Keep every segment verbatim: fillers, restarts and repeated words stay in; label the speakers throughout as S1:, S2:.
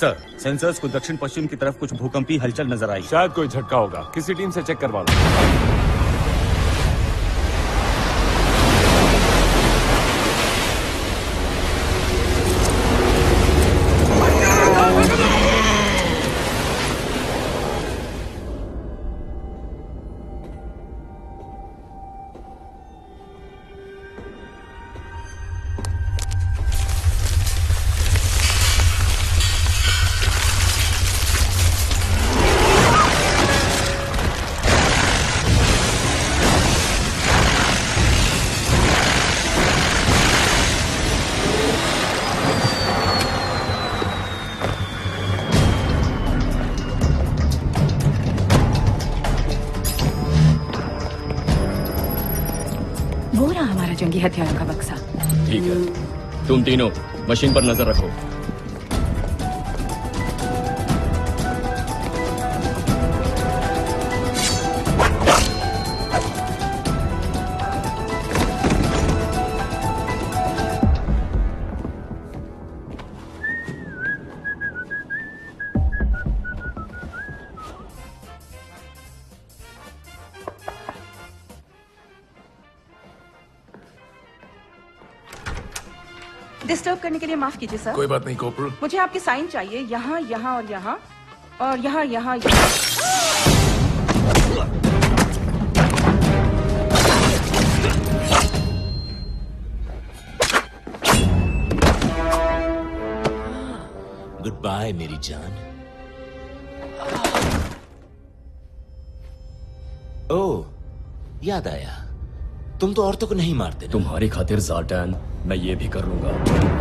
S1: Sir, sensors को दक्षिण पश्चिम की तरफ कुछ भूकंपी हलचल नजर आई।
S2: शायद कोई झटका होगा, किसी टीम से चेक करवा लो।
S3: जंगी हथियारों का बक्सा।
S4: ठीक है, तुम तीनों मशीन पर नजर रखो।
S5: डिस्टर्ब करने के लिए माफ कीजिए सर।
S2: कोई बात नहीं कोपल।
S5: मुझे आपके साइन चाहिए, यहाँ यहाँ और यहाँ और यहाँ यहाँ यहाँ।
S6: गुड बाय मेरी जान। ओह, याद आया, तुम तो औरतों को नहीं मारते ना?
S4: तुम्हारी खातिर ज़ार्टन, मैं ये भी कर लूंगा।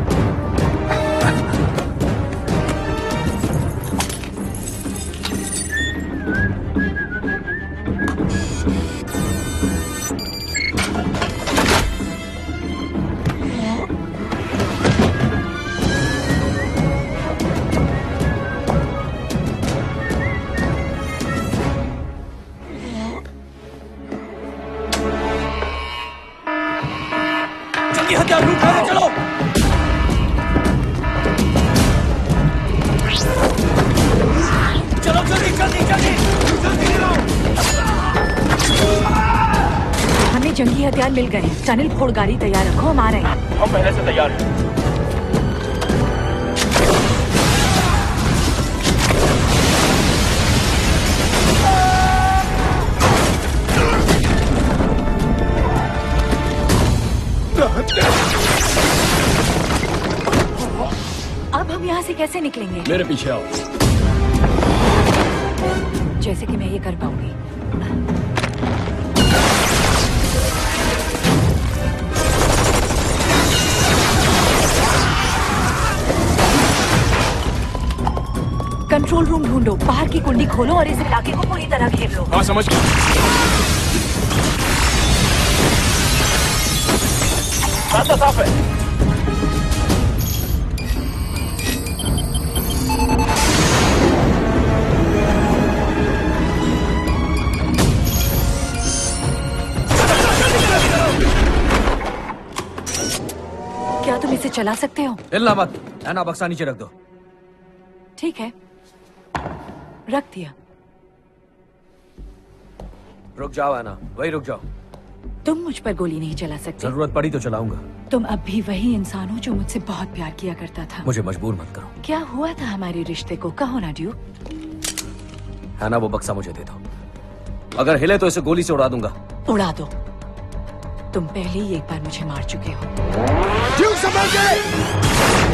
S1: हथियार लूट रहे हैं, चलो। चलो जल्दी जल्दी जल्दी जल्दी लो।
S3: हमें जंगी हथियार मिल गए। टनल फोड़ गाड़ी तैयार रखो, हम आ रहे हैं।
S4: हम पहले से तैयार हैं।
S3: अब हम यहाँ से कैसे निकलेंगे?
S4: मेरे पीछे आओ।
S3: जैसे कि मैं ये कर पाऊंगी। कंट्रोल रूम ढूंढो, बाहर की कुंडी खोलो और इस इलाके को पूरी तरह घेर लो।
S2: हाँ समझ गया।
S4: रास्ता साफ है।
S3: क्या तुम इसे चला सकते हो?
S1: हिलना मत, ऐना बक्सा नीचे रख दो।
S3: ठीक है, रख दिया।
S1: रुक जाओ ऐना, वही रुक जाओ।
S3: तुम मुझ पर गोली नहीं चला सकते।
S1: जरूरत पड़ी तो चलाऊंगा।
S3: तुम अब भी वही इंसान हो जो मुझसे बहुत प्यार किया करता था।
S1: मुझे मजबूर मत करो।
S3: क्या हुआ था हमारे रिश्ते को? कहो ना ड्यूक।
S1: ऐना वो बक्सा मुझे दे दो, अगर हिले तो इसे गोली से उड़ा दूंगा।
S3: उड़ा दो। तुम पहले ही एक बार मुझे मार चुके हो।
S2: ड्यूक संभल के!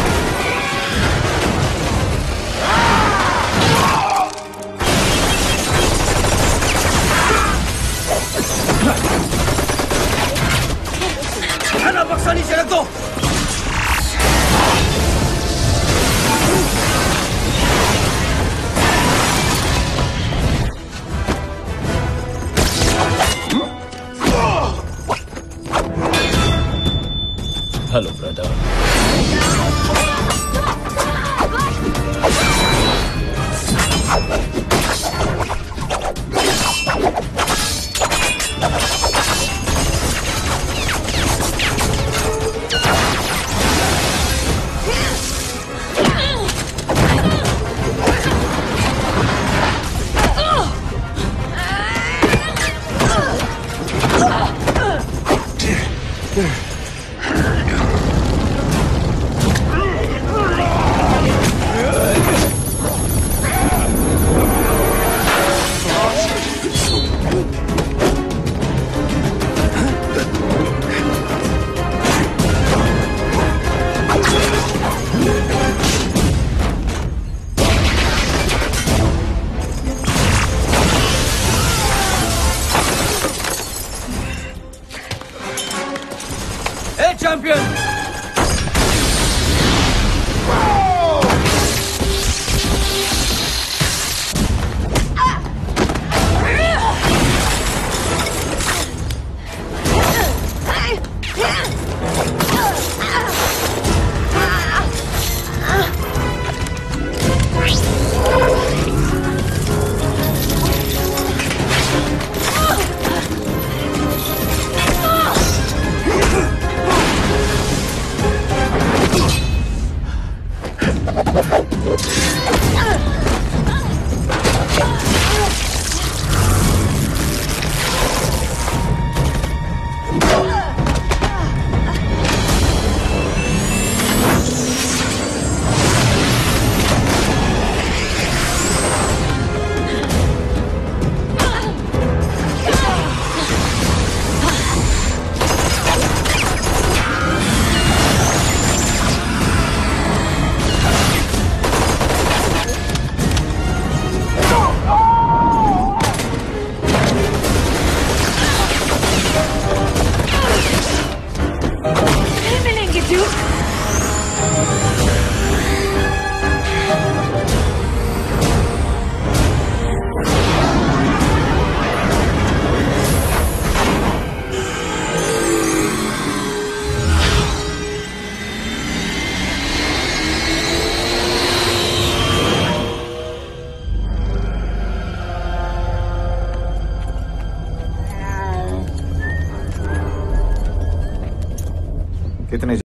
S1: ऐना बक्सा नीचे रख दो।
S4: Hello brother.
S1: चैंपियन।
S7: कितने